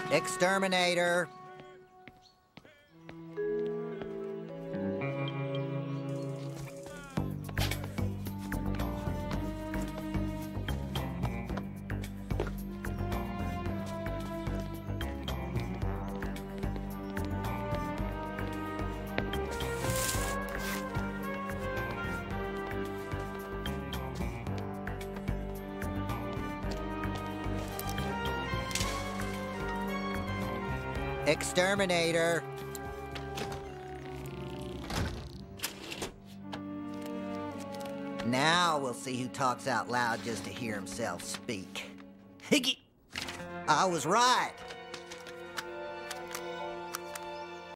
Exterminator. Exterminator. Now we'll see who talks out loud just to hear himself speak. I was right.